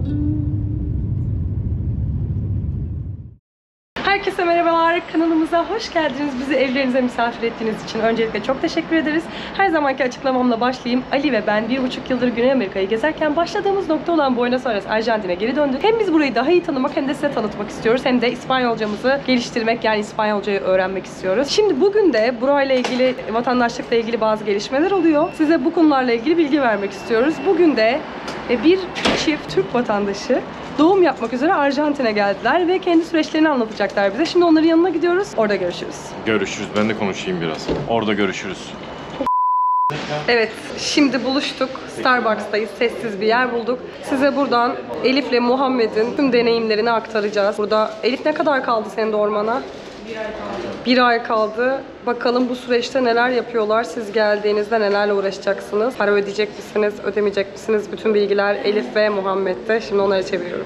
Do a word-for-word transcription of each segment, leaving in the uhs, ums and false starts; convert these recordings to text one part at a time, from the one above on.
Herkese merhabalar, kanalımıza hoş geldiniz. Bizi evlerinize misafir ettiğiniz için öncelikle çok teşekkür ederiz. Her zamanki açıklamamla başlayayım. Ali ve ben bir buçuk yıldır Güney Amerika'yı gezerken başladığımız nokta olan Buenos Aires, Arjantin'e geri döndük. Hem biz burayı daha iyi tanımak hem de size tanıtmak istiyoruz. Hem de İspanyolcamızı geliştirmek, yani İspanyolcayı öğrenmek istiyoruz. Şimdi bugün de burayla ilgili, vatandaşlıkla ilgili bazı gelişmeler oluyor. Size bu konularla ilgili bilgi vermek istiyoruz. Bugün de bir çift Türk vatandaşı doğum yapmak üzere Arjantin'e geldiler ve kendi süreçlerini anlatacaklar bize. Şimdi onların yanına gidiyoruz. Orada görüşürüz. Görüşürüz. Ben de konuşayım biraz. Orada görüşürüz. Evet, şimdi buluştuk. Starbucks'tayız. Sessiz bir yer bulduk. Size buradan Elif'le Muhammed'in tüm deneyimlerini aktaracağız. Burada Elif ne kadar kaldı senin de ormana? Bir ay kaldı. Bir ay kaldı. Bakalım bu süreçte neler yapıyorlar? Siz geldiğinizde nelerle uğraşacaksınız? Para ödeyecek misiniz? Ödemeyecek misiniz? Bütün bilgiler Elif ve Muhammed'de. Şimdi onları çeviriyorum.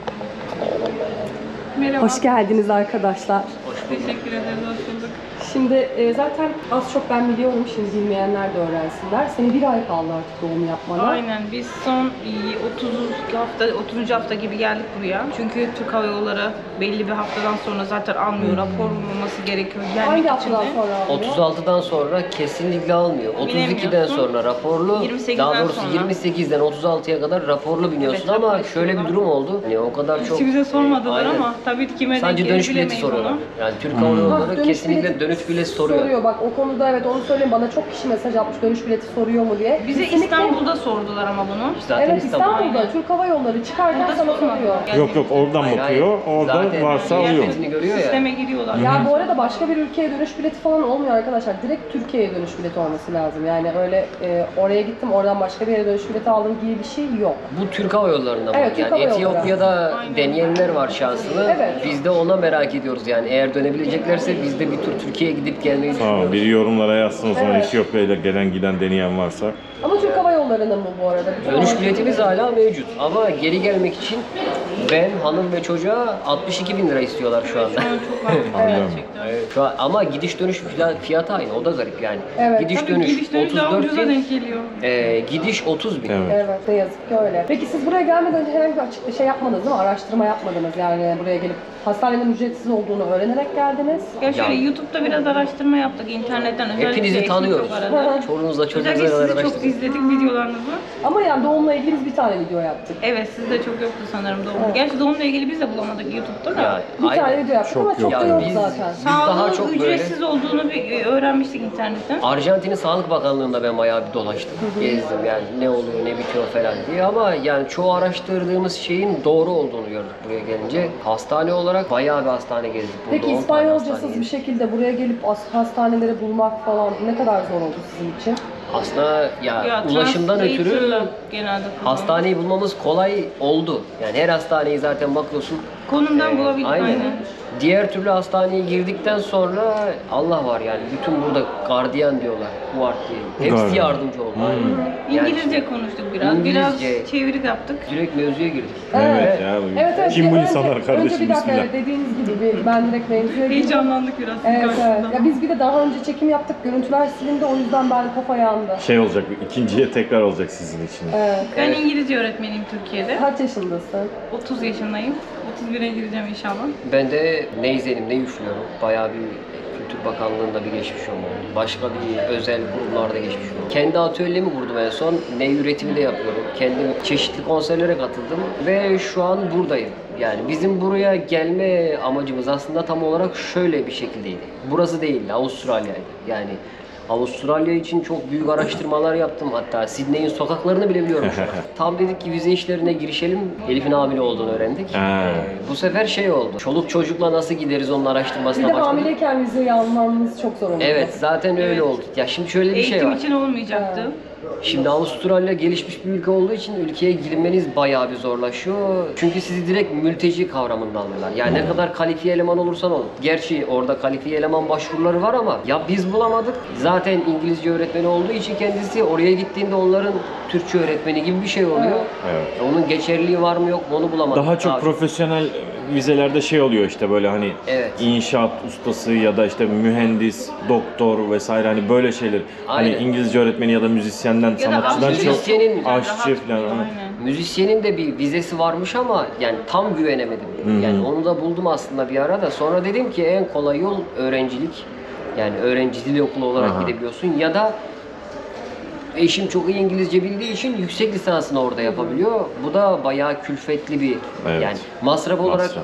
Merhaba. Hoş geldiniz arkadaşlar. Hoş Teşekkür ederiz, hoş bulduk. Şimdi e, zaten az çok ben biliyorum, şimdi bilmeyenler de öğrensinler. Senin bir ay kaldı artık doğum yapmana. Aynen, biz son otuz hafta, otuzuncu hafta gibi geldik buraya. Çünkü Türk Hava Yolları belli bir haftadan sonra zaten almıyor, rapor olması gerekiyor gelmek Hangi için haftadan de. sonra alıyor? otuz altıdan sonra kesinlikle almıyor. otuz ikiden Binemiyorsun. sonra raporlu, yirmi sekizden daha doğrusu sonra. yirmi sekizden otuz altıya kadar raporlu biniyorsun Evet, ama rapor şöyle bir istiyorlar. durum oldu. Yani o kadar çok... Hiç bize sormadılar Aynen. ama tabii kime Sadece denk dönüş gelir bileti bilemeyiz soruyorlar. onu. Yani Türk Hava Ha, Yolları dönüş kesinlikle bileti dönüş bileti soruyor. Soruyor bak, o konuda evet, onu söyleyeyim, bana çok kişi mesaj atmış dönüş bileti soruyor mu diye. Bize Kesinlikle- İstanbul'da sordular ama bunu. Zaten Evet, İstanbul'da Aynen. Türk Hava Yolları çıkarken Burada sana sormadılar. soruyor. Yani Yok yok, oradan Hayır, bakıyor. hayır. Orada Zaten varsa alıyor. kıyafetini görüyor ya. Sisteme giriyorlar. Ya bu arada başka bir ülkeye dönüş bileti falan olmuyor arkadaşlar. Direkt Türkiye'ye dönüş bileti olması lazım. Yani öyle e, oraya gittim, oradan başka bir yere dönüş bileti aldım gibi bir şey yok. Bu Türk Hava Yolları'nda mı? Evet, Türk yani Hava Yolları. Etiyopya'da Aynen. deneyenler var şansını. Evet. Biz de ona merak ediyoruz yani. Eğer dönebileceklerse biz de bir tur Türkiye'ye gidip gelmeyi Tamam, düşünüyoruz. biri yorumlara yazsın o zaman, Evet. Etiyopya ile gelen giden deneyen varsa. Ama Türk Hava Yolları'nın mı bu arada? Bütün Dönüş hava- biletimiz hala mevcut ama geri gelmek için ben, hanım ve çocuğa altmış iki bin lira istiyorlar şu anda. Şu an çok mantıklı Anladım. gerçekten. Evet, şu an, ama gidiş dönüş fiyat- fiyatı aynı, o da garip yani. Evet, gidiş Tabii dönüş gidiş dönüş daha otuz dört ucuza bin, denk geliyor. e, gidiş otuz bin. Evet. Evet, ne yazık ki öyle. Peki siz buraya gelmeden önce herhangi bir açık bir şey yapmadınız değil mi? Araştırma yapmadınız yani, buraya gelip hastanenin ücretsiz olduğunu öğrenerek geldiniz. Ya şöyle Ya- YouTube'da biraz araştırma yaptık internetten, özellikle Hepinizi eşim tanıyoruz. çok aradı. Çorunuzla çocuğunuza Özellikle kadar sizi çok araştırdık. izledik videolarınızı. Ama yani doğumla ilgili biz bir tane video yaptık. Evet, sizde çok yoktu sanırım doğum. Evet. Gerçi doğumla ilgili biz de bulamadık YouTube'da da. Ya, Bir aynen. tane video yaptık Çok ama yok. çok da Ya yok biz- zaten. biz daha Sağlığı çok böyle- ücretsiz olduğunu bir öğrenmiştik internetten. Arjantin'in Sağlık Bakanlığı'nda ben bayağı bir dolaştım. Gezdim yani ne oluyor ne bitiyor falan diye ama yani çoğu araştırdığımız şeyin doğru olduğunu gördük buraya gelince. Hastane olarak bayağı bir hastane gezdik. Burada Peki on tane hastane İspanyolcasız bir gezdik. şekilde buraya gelip as- hastaneleri bulmak falan ne kadar zor oldu sizin için? Aslında ya, Ya, ulaşımdan ötürü translator'la genelde kullanıyoruz. hastaneyi bulmamız kolay oldu. Yani her hastaneyi zaten bakıyorsun. Konumdan Ee, bulabildik aynen. Diğer türlü hastaneye girdikten sonra Allah var yani bütün burada gardiyan diyorlar, guard diye. Hepsi Gardiyan. yardımcı oldu. Yani İngilizce konuştuk biraz. İngilizce. Biraz çevirik yaptık. direkt mevzuya girdik. Evet ya. Evet, evet. Kim bu Önce- insanlar kardeşim, Önce bir dakika, bismillah. evet, dediğiniz gibi bir, ben direkt mevzuya girdim. Heyecanlandık biraz sizin Evet, evet. karşınızda. Ya biz bir de daha önce çekim yaptık, görüntüler silindi, o yüzden ben kafa yandı. Şey olacak, ikinciye tekrar olacak sizin için. Evet. Ben İngilizce öğretmeniyim Türkiye'de. Kaç yaşındasın? otuz yaşındayım. otuz bire gireceğim inşallah. Ben de ne izledim ne üflüyorum. Bayağı bir Kültür Bakanlığı'nda bir geçmişim oldu. Başka bir özel kurumlarda geçmişim oldu. Kendi atölyemi kurdum en son. Ne üretimi de yapıyorum. Kendim çeşitli konserlere katıldım ve şu an buradayım. Yani bizim buraya gelme amacımız aslında tam olarak şöyle bir şekildeydi. Burası değil, Avustralya'ydı. Yani Avustralya için çok büyük araştırmalar yaptım. Hatta Sydney'in sokaklarını bile biliyorum şu an. Tam dedik ki vize işlerine girişelim. Elif'in hamile olduğunu öğrendik. Ha. Ee, bu sefer şey oldu. Çoluk çocukla nasıl gideriz onun Bir araştırmasına de başladık. hamileyken vizeyi almamız çok zor oldu. Evet, zaten öyle Evet. oldu. Ya şimdi şöyle bir şey Eğitim var. için olmayacaktı. Şimdi Avustralya gelişmiş bir ülke olduğu için ülkeye girmeniz bayağı bir zorlaşıyor. Çünkü sizi direkt mülteci kavramında alıyorlar. Yani ne kadar kalifiye eleman olursan ol. Gerçi orada kalifiye eleman başvuruları var ama ya biz bulamadık. Zaten İngilizce öğretmeni olduğu için kendisi oraya gittiğinde onların Türkçe öğretmeni gibi bir şey oluyor. Evet. Onun geçerliliği var mı yok mu onu bulamadık. Daha çok profesyonel vizelerde şey oluyor işte, böyle hani Evet. inşaat ustası ya da işte mühendis, doktor vesaire, hani böyle şeyler. Aynen. Hani İngilizce öğretmeni ya da müzisyenden, Ya da sanatçıdan aşçı çok müzisyenin aşçı rahat falan. oluyor, hani. aynen. müzisyenin de bir vizesi varmış ama yani tam güvenemedim. Hı. Yani onu da buldum aslında bir ara da. Sonra dedim ki en kolay yol öğrencilik. Yani öğrenci dil okulu olarak Aha. gidebiliyorsun ya da eşim çok iyi İngilizce bildiği için yüksek lisansını orada yapabiliyor. Bu da bayağı külfetli bir Evet. yani masraf olarak Masraf.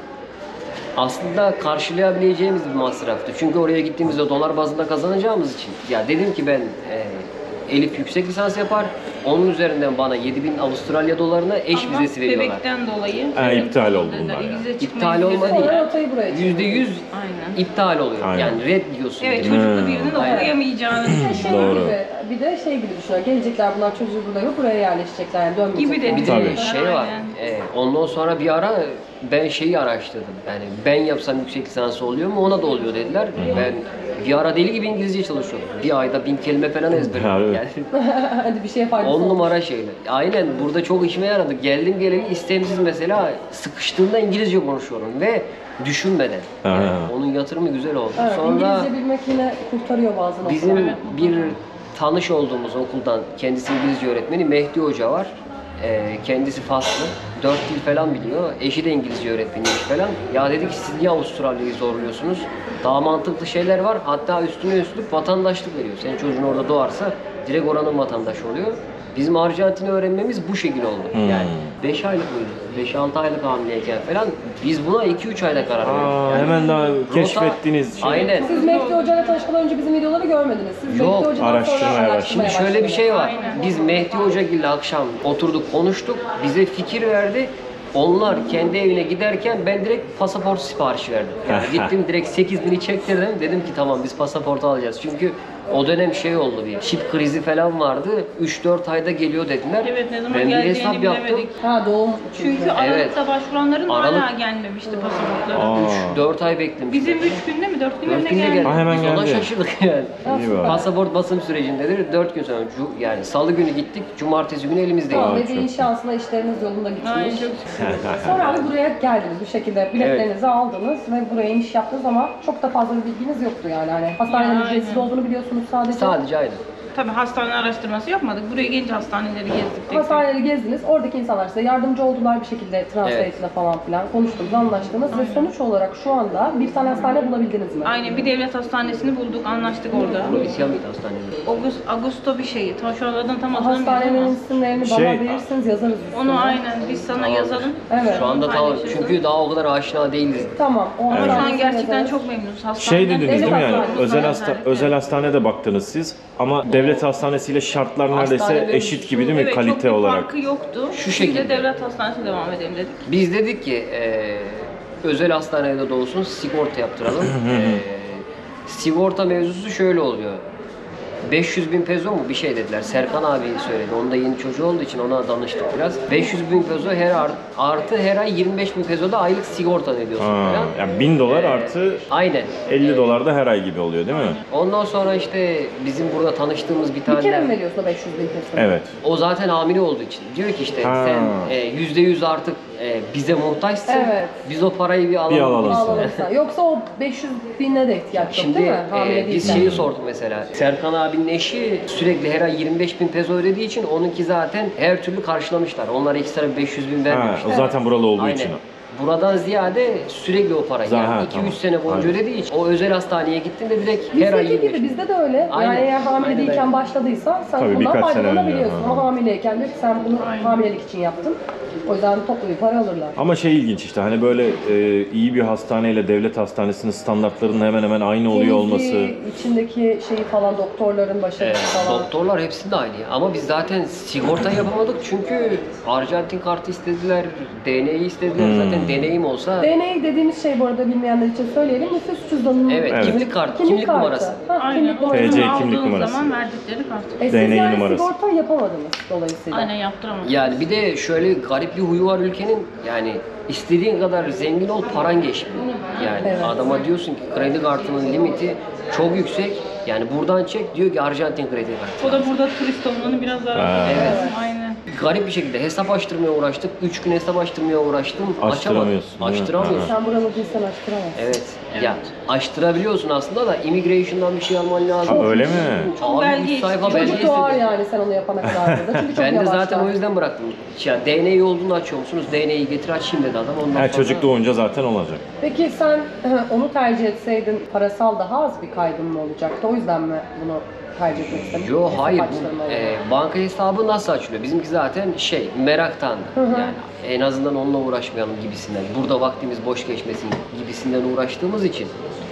aslında karşılayabileceğimiz bir masraftı. Çünkü oraya gittiğimizde dolar bazında kazanacağımız için. Ya dedim ki ben e, Elif yüksek lisans yapar. Onun üzerinden bana yedi bin Avustralya dolarına eş Ama vizesi veriyorlar. bebekten dolayı. Ha, iptal oldu dediler, bunlar ya. vize çıkma İptal vize olmadı dediler. Sonra rotayı buraya çekiyor. Yüzde yüz Aynen. iptal oluyor. Aynen. Yani red diyorsun. Evet, direkt. çocuklu Hmm. birinin Aynen. okuyamayacağını Şey düşünüyorum. Doğru. gibi, bir de şey gibi düşünüyor. Gelecekler bunlar çocuğu burada yok buraya yerleşecekler yani dönmeyecekler. Gibi de Bir de Tabii. şey var. Aynen. E, ondan sonra bir ara ben şeyi araştırdım. Yani ben yapsam yüksek lisansı oluyor mu? Ona da oluyor dediler. Ben bir ara deli gibi İngilizce çalışıyordum. Bir ayda bin kelime falan ezberledim. Evet. Yani Hadi bir şeye faydası on olmuş. numara şeyler. Aynen burada çok işime yaradı. Geldim geleli istemsiz mesela sıkıştığımda İngilizce konuşuyorum ve düşünmeden. Yani Ha. onun yatırımı güzel oldu. Evet, Sonra İngilizce bilmek yine kurtarıyor bazı noktalarda. bizim bir tanış olduğumuz okuldan kendisi İngilizce öğretmeni Mehdi Hoca var. Ee, kendisi Faslı. Dört dil falan biliyor. Eşi de İngilizce öğretmeniymiş falan. Ya dedi ki siz niye Avustralya'yı zorluyorsunuz? Daha mantıklı şeyler var. Hatta üstüne üstlük vatandaşlık veriyor. Senin çocuğun orada doğarsa direkt oranın vatandaşı oluyor. Bizim Arjantin'i öğrenmemiz bu şekilde oldu. Hmm. Yani beş aylık mıydı? beş altı aylık hamileyken falan biz buna iki üç ayda karar verdik. Aa, Yani hemen daha rota- keşfettiğiniz şey. Aynen. Siz Mehdi Hoca'yla tanışmadan önce bizim videoları görmediniz. Siz Yok, Mehdi Hoca'dan araştırmaya sonra başladınız. araştırmaya Şimdi şöyle bir başladınız. şey var. Aynen. Biz Mehdi Hoca ile akşam oturduk konuştuk. Bize fikir verdi. Onlar kendi evine giderken ben direkt pasaport siparişi verdim. Yani gittim direkt sekiz bini çektirdim. Dedim ki tamam biz pasaportu alacağız. Çünkü o dönem şey oldu bir çip krizi falan vardı. üç dört ayda geliyor dediler. Evet, ne zaman ben bir geleceğini hesap yaptım. bilemedik. Ha doğum Çünkü Evet. Aralık'ta başvuranların Aralık- hala gelmemişti pasaportları. Aa. üç dört ay beklemiştim. Bizim üç günde mi dört günde dört mi günde geldi? geldi. Aa, hemen Biz ona geldi. şaşırdık yani. İyi var. Pasaport basım sürecindedir. dört gün sonra cu- yani salı günü gittik. Cumartesi günü elimizdeydi. Tamam, Aa, dediğin çok- şansla işleriniz yolunda gitmiş. Aynen, çok Sonra abi buraya geldiniz bu şekilde biletlerinizi aldınız ve buraya iniş yaptınız ama çok da fazla bir bilginiz yoktu yani hani hastanenin Yani ücretsiz aynen. olduğunu biliyorsunuz sadece. Sadece aynı. Tabii hastane araştırması yapmadık. Buraya gelince hastaneleri gezdik. tek tek. Hastaneleri gezdiniz, oradaki insanlar size yardımcı oldular bir şekilde translate'le Evet. falan filan konuştunuz, anlaştınız ve sonuç olarak şu anda bir tane hastane bulabildiniz mi? Aynen, bir devlet hastanesini bulduk, anlaştık orada. Provinsiyal mıydı hastanede? August, Augusto bir şeyi. Tam şu an adını tam hatırlamıyorum Hastanenin ama. isimlerini bana Şey- verirseniz yazarız üstüne. Onu aynen biz sana Tamam. yazalım. Evet. Şu anda tamam. Paylaşırsın. Çünkü daha o kadar aşina değiliz. Tamam. O Ama şu an hastanesini gerçekten yazarız. çok memnunuz. Şey Hastaneden dediniz değil mi yani? Devlet Özel hastanesi. hasta özel hastanede baktınız siz ama devlet hastanesiyle şartlar neredeyse Hastaneler- eşit gibi değil mi Evet, kalite çok bir olarak? farkı yoktu. Şu Biz şekilde. de devlet hastanesine devam edelim dedik. Biz dedik ki eee, özel hastanede de olsun sigorta yaptıralım. Eee, sigorta mevzusu şöyle oluyor. beş yüz bin peso mu bir şey dediler. Serkan abi söyledi. Onda yeni çocuğu olduğu için ona danıştık biraz. beş yüz bin peso her art- artı her ay yirmi beş bin peso da aylık sigorta ödüyorsun Ha, falan. yani bin dolar Ee, artı Aynen. elli dolar da her ay gibi oluyor değil mi? Ondan sonra işte bizim burada tanıştığımız bir Bir kere mi tane veriyorsun o beş yüz bin peso? Evet. o zaten hamile olduğu için diyor ki işte Ha. sen e, yüzde yüz artık e, bize muhtaçsın. Evet. Biz o parayı bir alalım. Bir alalım. Bağlanırsa. Yoksa o beş yüz bine de ihtiyaç yok Şimdi değil mi? Hamile e, biz değilsen. şeyi sorduk mesela. Serkan abinin eşi sürekli her ay yirmi beş bin peso ödediği için onunki zaten her türlü karşılamışlar. Onlar ekstra beş yüz bin Ha, vermemişler. o zaten buralı olduğu Aynen. için. Buradan ziyade sürekli o para. Zaten, Yani iki üç tamam. sene boyunca Aynen. ödediği için o özel hastaneye gittiğinde direkt her ay Bizdeki yirmi beş gibi bin. bizde de öyle. Aynen. Yani eğer hamile Aynen değilken öyle. başladıysan sen Tabii, bundan birkaç sene faydalanabiliyorsun. önce, Ama aha. hamileyken diyor ki sen bunu Aynen. hamilelik için yaptın. O yüzden toplu bir para alırlar. Ama şey ilginç işte hani böyle e, iyi bir hastaneyle devlet hastanesinin standartlarının hemen hemen aynı oluyor olması. Temizliği, içindeki şeyi falan doktorların Ee, başarısı falan. doktorlar hepsi de aynı. Ama biz zaten sigorta yapamadık çünkü Arjantin kartı istediler, D NA'yı istediler. Hmm. Zaten deneyim olsa D N A dediğimiz şey bu arada bilmeyenler için söyleyelim. Nüfus cüzdanının evet, Evet. kimlik kartı, kimlik, kartı. numarası. Ha, Aynen. kimlik O numarası. T C aldığın kimlik numarası. zaman verdikleri kart. E siz D N A yani numarası. sigorta yapamadınız dolayısıyla. Aynen yaptıramadım. Yani bir de şöyle garip bir huyu var ülkenin. Yani istediğin kadar zengin ol, paran geçmiyor. Yani Evet. adama diyorsun ki kredi kartının limiti çok yüksek. Yani buradan çek diyor ki Arjantin kredi kartı. O da burada turist olmanın biraz zararı. Ha. Evet. Aynen. garip bir şekilde hesap açtırmaya uğraştık. üç gün hesap açtırmaya uğraştım. Açamadım. Açtıramıyorsun, değil mi? Açtıramıyorsun. Sen buralı değilsen açtıramazsın. Evet. Ya açtırabiliyorsun aslında da immigration'dan bir şey alman lazım. Ha, öyle mi? Çok Abi belge üç sayfa istiyor. belge Çocuk doğar istedi. yani sen onu yapana kadar burada. Çünkü çok Ben de yavaşlar. zaten o yüzden bıraktım. Ya D N A olduğunu açıyor musunuz? D N A'yı getir açayım dedi adam. Ondan Her sonra... çocuk doğunca zaten olacak. Peki sen onu tercih etseydin parasal daha az bir kaybın mı olacaktı? O yüzden mi bunu tercih etmek istedin? Yo Hesap hayır, açtırmayı. bu, e, banka hesabı nasıl açılıyor? Bizimki zaten şey, meraktan. Hı hı. Yani en azından onunla uğraşmayalım gibisinden. Burada vaktimiz boş geçmesin gibisinden uğraştığımız için.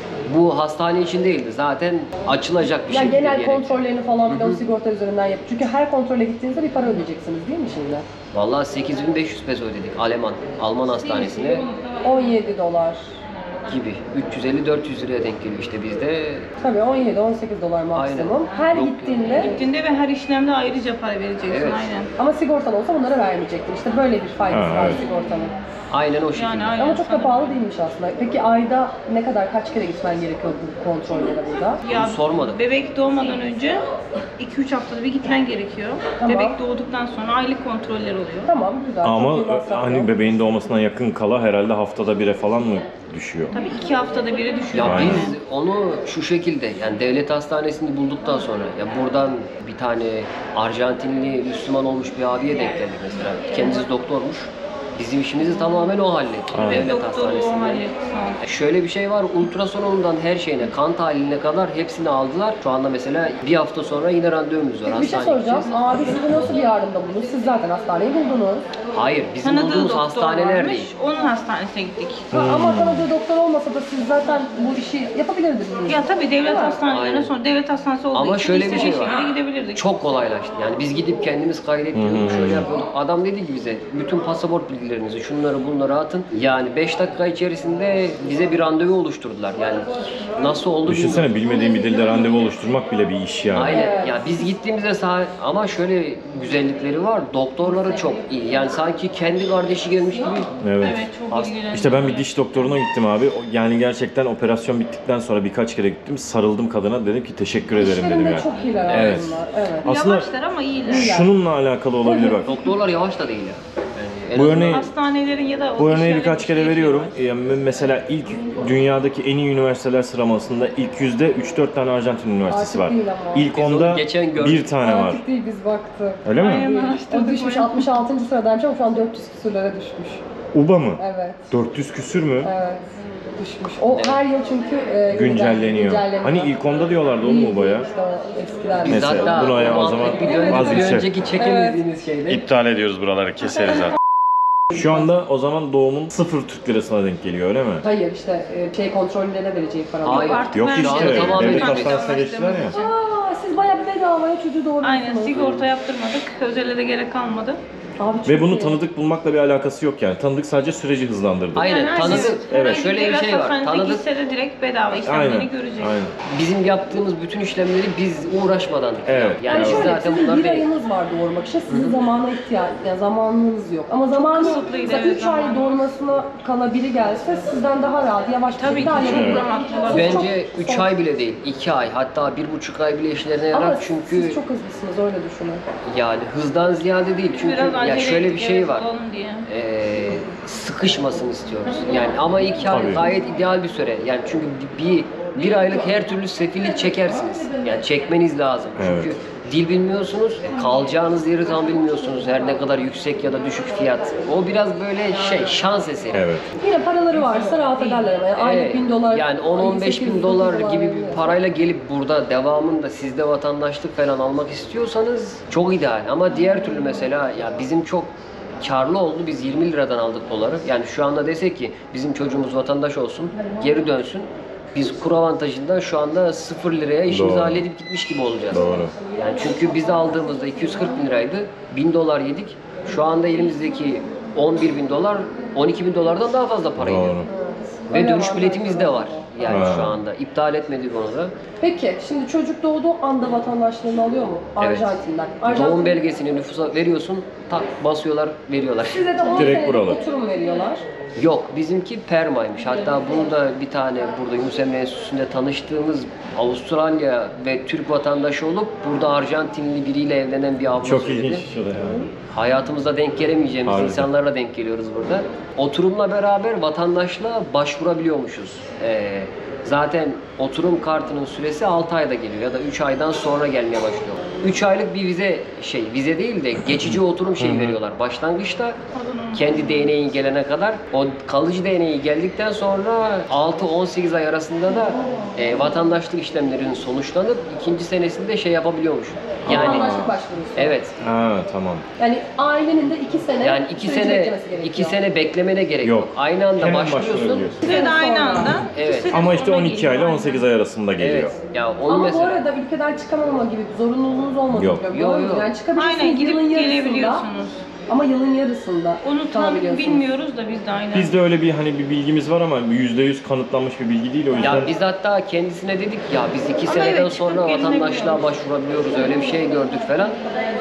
Bu hastane için değildi. Zaten açılacak bir Yani şekilde genel gerek. kontrollerini falan filan sigorta üzerinden yap. Çünkü her kontrole gittiğinizde bir para ödeyeceksiniz değil mi şimdi? Vallahi sekiz bin beş yüz peso ödedik Alman, Alman hastanesine on yedi dolar. gibi. üç yüz elli dört yüz liraya denk geliyor işte bizde. Tabii on yedi on sekiz dolar maksimum. Her Yok. gittiğinde Gittiğinde ve her işlemde ayrıca para vereceksin Evet. aynen. ama sigortan olsa bunlara vermeyecektin. İşte böyle bir faydası Ha, var evet. sigortanın. Aynen o şekilde. Yani aynen. Ama çok da Sana- pahalı değilmiş aslında. Peki ayda ne kadar, kaç kere gitmen gerekiyor bu kontrollere burada? Ya Bunu sormadım. bebek doğmadan önce iki üç haftada bir gitmen gerekiyor. Tamam. Bebek doğduktan sonra aylık kontroller oluyor. Tamam, güzel. Ama çok iyi masraf hani yok. bebeğin doğmasına yakın kala herhalde haftada bire falan mı düşüyor? Tabii iki haftada biri düşüyor. Ya Aynen. biz onu şu şekilde yani devlet hastanesini bulduktan sonra ya buradan bir tane Arjantinli Müslüman olmuş bir abiye denk geldik mesela. Kendisi doktormuş. Bizim işimizi tamamen o halletti. Aynen. Ve Devlet doktoru o hastanesinde. halletti sağ olsun. Şöyle bir şey var, ultrasonundan her şeyine, kan tahlililine kadar hepsini aldılar. Şu anda mesela bir hafta sonra yine randevumuz var. Peki bir şey Hastaneye soracağım. gideceğiz. Abi size nasıl bir yardımda bulunur? Siz zaten hastaneyi buldunuz. Hayır, bizim Tanıdığı bulduğumuz doktor hastaneler varmış, değil. onun hastanesine gittik. Ha, ama tanıdığı doktor olmasa da siz zaten bu işi yapabilirdiniz. Ya tabii devlet Değil mi? hastanelerine Aynen. sonra devlet hastanesi olduğu Ama için şöyle bir istediği şey var. şekilde gidebilirdik. Çok kolaylaştı. Yani biz gidip kendimiz kaydediyorduk, şöyle yapıyorduk. Adam dedi ki bize, bütün pasaport bilgilerinizi, şunları bunları atın. Yani beş dakika içerisinde bize bir randevu oluşturdular. Yani nasıl oldu Düşünsene bilmiyorum. bilmediğin bir dilde randevu oluşturmak bile bir iş yani. Aynen. Evet. Ya biz gittiğimizde sah- ama şöyle güzellikleri var. Doktorları çok iyi. Yani sanki kendi kardeşi gelmiş gibi. Evet. Evet çok Hast- ilgilendim. İşte ben bir diş doktoruna gittim abi. O- Yani gerçekten operasyon bittikten sonra birkaç kere gittim. Sarıldım kadına, dedim ki teşekkür ederim dedim İşlerinde yani. çok iyiler Evet. aslında. Evet. Aslında Yavaşlar ama iyiler. şununla alakalı olabilir bak. Doktorlar yavaş da değil ya. Yani en Bu azından- örneği Hastanelerin ya da o Bu örneği işlerle birkaç bir kere şey veriyorum. var. Yani mesela ilk dünyadaki en iyi üniversiteler sıralamasında ilk yüzde üç dört tane Arjantin üniversitesi Artık var. değil ama. İlk Biz onu onda geçen gördük. bir tane var. Artık değil biz baktık. Öyle mi? Aynen. O Araştırdık düşmüş bayağı. altmış altıncı sıradaymış ama şu an dört yüz küsürlere düşmüş. U B A mı? Evet. dört yüz küsür mü? Evet. Düşmüş. O her yıl çünkü e, Güncelleniyor. güncelleniyor. Hani ilk onda diyorlardı oğlum U B A'ya. İşte o eskiden. Biz Mesela hatta buna ya o muhabbet zaman videonun vazgeçelim. bir önceki çekemediğimiz şeyde. İptal ediyoruz buraları, keseriz artık. Şu anda o zaman doğumun sıfır Türk lirasına denk geliyor öyle mi? Hayır işte e, şey kontrollerine vereceği para. Hayır. Artık Yok ben işte, şu an tamamen devlet kendi hastanesine geçtiler ya. için. Aa, siz bayağı bir bedavaya çocuğu doğurmuşsunuz. Aynen sigorta yaptırmadık. Özele de gerek kalmadı. Abi çok Ve bunu iyi. tanıdık bulmakla bir alakası yok yani. Tanıdık sadece süreci hızlandırdı. Aynen, her tanıdık. şey- Evet. herhangi Şöyle bir devlet şey var, hastanesine tanıdık- gitse de direkt bedava işlemleri Aynen. görecek. Aynen. Bizim yaptığımız bütün işlemleri biz uğraşmadan Evet. yani Yani biz şöyle zaten sizin bunlar bir değil. ayınız var doğurmak için. Sizin zamana ihtiyaç, yani zamanınız yok. Ama zamanı kısıtlıydı, mesela evet, üç ay zamanı. doğurmasına kala biri gelse sizden daha rahat, yavaş bir Tabii şekilde ki, halledebilir. çok rahat. Siz çok- Bence üç çok- ay bile değil, iki ay hatta bir buçuk ay bile işlerine Ama yarar siz çünkü çok hızlısınız öyle düşünün. yani hızdan ziyade değil çünkü Biraz ya acele şöyle bir ettik, şey evet, var. olalım diye. Ee, sıkışmasın istiyoruz. Yani ama iki ay Tabii. gayet ideal bir süre. Yani çünkü bir bir aylık her türlü sefillik çekersiniz. Yani çekmeniz lazım. Çünkü Evet. dil bilmiyorsunuz, e, kalacağınız yeri tam bilmiyorsunuz. Her ne kadar yüksek ya da düşük fiyat. O biraz böyle şey şans eseri. Evet. Yine paraları varsa rahat ederler ama yani aylık Evet. bin dolar. Yani on on beş bin dolar gibi bir parayla gelip burada devamında sizde vatandaşlık falan almak istiyorsanız çok ideal. Ama diğer türlü mesela ya bizim çok karlı oldu. Biz yirmi liradan aldık doları. Yani şu anda desek ki bizim çocuğumuz vatandaş olsun, geri dönsün. Biz kur avantajından şu anda sıfır liraya işimizi Doğru. halledip gitmiş gibi olacağız. Doğru. Yani çünkü biz aldığımızda iki yüz kırk bin liraydı. bin dolar yedik. Şu anda elimizdeki on bir bin dolar on iki bin dolardan daha fazla para Doğru. ediyor. Ve Öyle dönüş avantajları biletimiz de var. Yani Ha. şu anda. İptal etmedik onu da. Peki şimdi çocuk doğduğu anda vatandaşlığını alıyor mu? Evet. Arjantin'den. Doğum belgesini nüfusa veriyorsun, tak basıyorlar, veriyorlar. Size de on Direkt senelik buralı. oturum veriyorlar. Yok, bizimki permaymış. Hatta bunu da bir tane burada Yunus Emre Enstitüsü'nde tanıştığımız Avustralya ve Türk vatandaşı olup burada Arjantinli biriyle evlenen bir abla Çok söyledi. ilginç şu da ya. Hayatımızda denk gelemeyeceğimiz Harbiden. insanlarla denk geliyoruz burada. Oturumla beraber vatandaşlığa başvurabiliyormuşuz. Ee, zaten oturum kartının süresi altı ayda geliyor ya da üç aydan sonra gelmeye başlıyor. üç aylık bir vize şey, vize değil de geçici oturum şeyi veriyorlar. Başlangıçta kendi D N E'in gelene kadar, o kalıcı D N E'yi geldikten sonra altı on sekiz ay arasında da e, vatandaşlık işlemlerinin sonuçlanıp ikinci senesinde şey yapabiliyormuş. Yani Vatandaşlık başvurusu. evet. Ha tamam. Yani ailenin de iki sene Yani iki süreci sene beklemesi gerekiyor. iki sene beklemene gerek yok. Yok. Aynı anda Hemen başlıyorsun. başvurabiliyorsun. Size de aynı anda. Evet. iki sene Ama işte sonra on iki geliyor. ile on sekiz ay arasında geliyor. Evet. Ya onu Ama mesela bu arada ülkeden çıkamama gibi bir zorunluluğunuz olmadı. Yok. Doğru Yok, mu? yok. Yani çıkabilirsiniz Aynen gidip yılın yarısında. gelebiliyorsunuz. Ama yılın yarısında Onu tam kalabiliyorsunuz. bilmiyoruz da biz de aynen. Bizde öyle bir hani bir bilgimiz var ama yüzde yüz kanıtlanmış bir bilgi değil o yüzden. ya biz hatta kendisine dedik ya biz iki Ama seneden evet, sonra çıkıp vatandaşlığa gelinebiliyor. başvurabiliyoruz öyle bir şey gördük falan.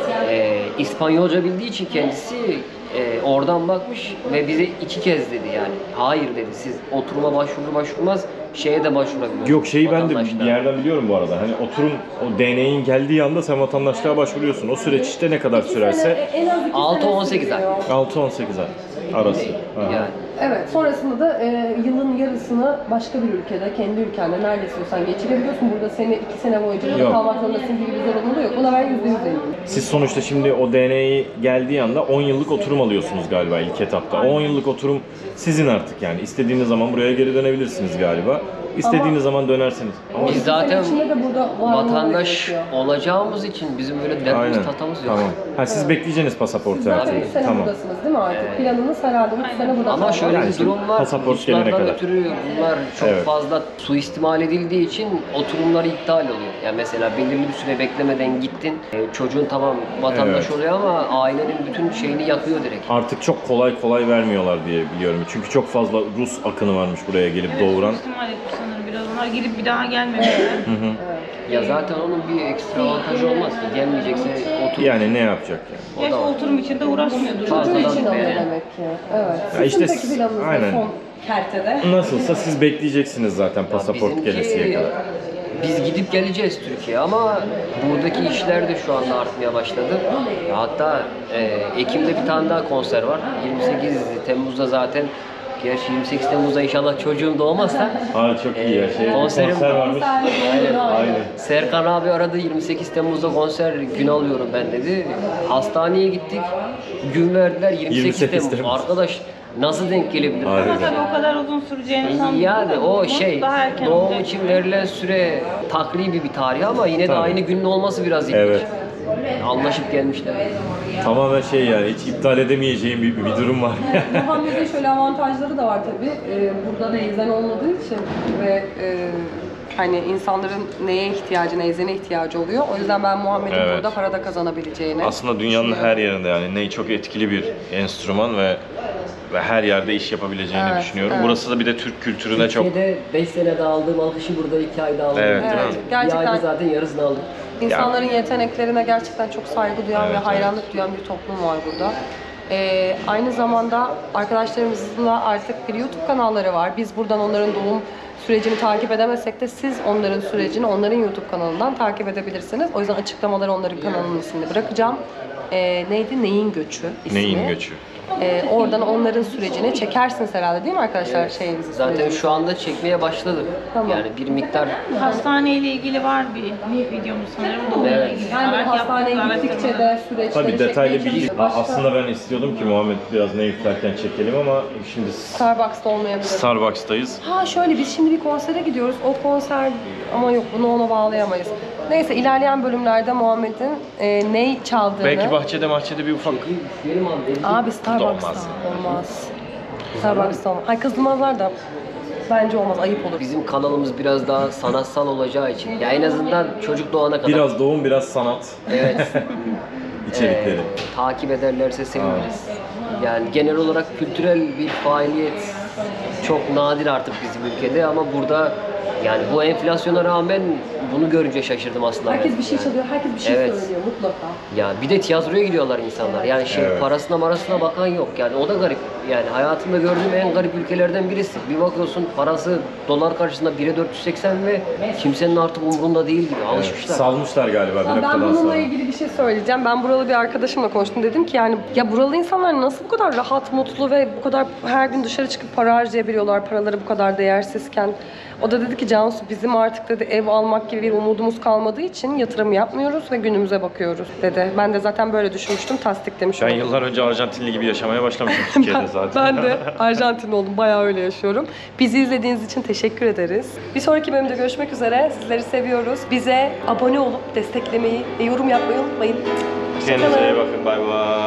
Ee, İspanyolca bildiği için kendisi e, oradan bakmış ve bize iki kez dedi yani. Hayır dedi siz oturuma başvurur başvurmaz şeye de başvurabiliyorsunuz. Yok şeyi ben de vatandaşlığa. bir yerden biliyorum bu arada. Hani oturum o D N E'in geldiği anda sen vatandaşlığa başvuruyorsun. O süreç işte ne kadar İki sürerse sene, en az iki altı sene on sekiz ay. sürüyor. altı on sekiz ay arası. Ha. Yani. Evet, sonrasında da e, yılın yarısını başka bir ülkede, kendi ülkende nerede istiyorsan geçirebiliyorsun. Burada seni iki sene boyunca burada Yok. kalmak zorundasın gibi bir zorunluluğu yok. Buna ben yüzde yüz eminim. Siz sonuçta şimdi o D N E'yi geldiği anda on yıllık oturum alıyorsunuz galiba ilk etapta. O on yıllık oturum sizin artık yani. İstediğiniz zaman buraya geri dönebilirsiniz galiba. İstediğiniz Ama- zaman dönersiniz. Ama Biz İki sene zaten içinde de burada var olmaları vatandaş gerekiyor. olacağımız için bizim böyle derdimiz aynen. tatamız yok. Tamam. Ha siz bekleyeceksiniz pasaportu Siz zaten artık. üç sene Tamam. buradasınız değil mi artık? Evet. Planınız herhalde üç sene burada Ama kalmak. şöyle Yani bir durum var. pasaport gelene Ruslardan kadar. ötürü bunlar çok Evet. fazla suistimal edildiği için oturumlar iptal oluyor. Yani mesela belirli bir süre beklemeden gittin. e, Çocuğun tamam vatandaş Evet. oluyor ama ailenin bütün şeyini yakıyor direkt. Artık çok kolay kolay vermiyorlar diye biliyorum. Çünkü çok fazla Rus akını varmış buraya gelip Evet, doğuran. ihtimal etmiş sanırım biraz. Onlar gidip bir daha gelmemişler. Hı hı. Ya zaten onun bir ekstra avantajı olmaz ki. Gelmeyecekse otur. Yani ne yapacak yani? Gerçi oturum için de uğraşmıyordur. Çocuğu Fazladan için alıyor yani. demek ki. Evet. Ya işte Sizin peki planınız ne aynen. son kertede? Nasılsa siz bekleyeceksiniz zaten pasaport Bizimki- gelesiye kadar. Biz gidip geleceğiz Türkiye ama buradaki işler de şu anda artmaya başladı. Hatta e, Ekim'de bir tane daha konser var. yirmi sekiz Temmuz'da zaten. Gerçi yirmi sekiz Temmuz'da inşallah çocuğum doğmazsa. Aa çok iyi ya. Şey, Konserim- konser varmış. Aynen. Aynen. Serkan abi aradı yirmi sekiz Temmuz'da konser gün alıyorum ben dedi. Hastaneye gittik. Gün verdiler yirmi sekiz, yirmi sekiz Temmuz. Temmuz. Arkadaş nasıl denk gelebilir? Harbiden. Ama tabii o kadar uzun süreceğini sanmıyorum. Yani o Ama şey daha erken doğum olacak. için verilen süre takribi bir tarih ama yine de Tabii. aynı günün olması biraz ilginç. Evet. Anlaşıp gelmişler. Tamamen şey yani hiç iptal edemeyeceğim bir, bir durum var. Muhammed'in şöyle avantajları da var tabii. Ee, burada neyzen olmadığı için ve e, hani insanların neye ihtiyacı, neyzene ihtiyacı oluyor. O yüzden ben Muhammed'in Evet. burada para da kazanabileceğini Aslında dünyanın düşünüyorum. her yerinde yani ney çok etkili bir enstrüman ve ve her yerde iş yapabileceğini Evet, düşünüyorum. evet. Burası da bir de Türk kültürüne çok Türkiye'de beş senede aldığım alkışı burada iki ayda aldım. Evet, değil mi? Evet, Bir gerçekten- ayda zaten yarısını aldım. İnsanların yeteneklerine gerçekten çok saygı duyan Evet, ve hayranlık duyan bir toplum var burada. Ee, aynı zamanda arkadaşlarımızın da artık bir YouTube kanalları var. Biz buradan onların doğum sürecini takip edemesek de siz onların sürecini onların YouTube kanalından takip edebilirsiniz. O yüzden açıklamaları onların kanalının ismini bırakacağım. Ee, neydi? Neyin Göçü ismi. neyin göçü. Ee, oradan onların sürecini çekersiniz herhalde değil mi arkadaşlar? Şeyinizi, Zaten sürecinizi. şu anda çekmeye başladık. Tamam. Yani bir miktar Hastaneyle ilgili var bir videomuz sanırım. Doğumla Evet. ilgili. Yani Evet, hastaneye yaptık, gittikçe araştırmalar. de süreçleri Tabii detaylı çekmeye bilgi. çalışıyoruz. Başka Aslında ben istiyordum ki Muhammed biraz ne yüklerken çekelim ama şimdi Starbucks'ta olmayabilir. Starbucks'tayız. Ha şöyle biz şimdi bir konsere gidiyoruz. O konser ama yok bunu ona bağlayamayız. Neyse ilerleyen bölümlerde Muhammed'in e, ney çaldığını... Belki bahçede bahçede bir ufak benim abi. Abi Starbucks'ta olmaz. olmaz. Starbucks'ta olmaz. Ay kızdırmazlar da bence olmaz. Ayıp olur. Bizim kanalımız biraz daha sanatsal olacağı için. Ya en azından çocuk doğana kadar. biraz doğum biraz sanat Evet. içerikleri. Ee, takip ederlerse seviniriz. Yani genel olarak kültürel bir faaliyet çok nadir artık bizim ülkede ama burada Yani bu enflasyona rağmen bunu görünce şaşırdım aslında. Herkes ben. bir şey Yani. çalıyor, herkes bir şey Evet. söylüyor mutlaka. Ya bir de tiyatroya gidiyorlar insanlar. Yani şey Evet. parasına marasına bakan yok. Yani o da garip. Yani hayatımda gördüğüm en garip ülkelerden birisi. Bir bakıyorsun parası dolar karşısında bire dört yüz seksen ve kimsenin artık umurunda değil gibi. Alışmışlar. Salmışlar galiba bir Ben noktadan bununla sonra. ilgili bir şey söyleyeceğim. Ben buralı bir arkadaşımla konuştum. Dedim ki yani ya buralı insanlar nasıl bu kadar rahat, mutlu ve bu kadar her gün dışarı çıkıp para harcayabiliyorlar, paraları bu kadar değersizken. O da dedi ki Cansu bizim artık dedi ev almak gibi bir umudumuz kalmadığı için yatırım yapmıyoruz ve günümüze bakıyoruz dedi. Ben de zaten böyle düşünmüştüm, tasdiklemişim. Ben yıllar önce Arjantinli gibi yaşamaya başlamışım Türkiye'de zaten. Ben de Arjantin oldum. Bayağı öyle yaşıyorum. Bizi izlediğiniz için teşekkür ederiz. Bir sonraki bölümde görüşmek üzere. Sizleri seviyoruz. Bize abone olup desteklemeyi ve yorum yapmayı unutmayın. Kendinize iyi bakın. Bay bay.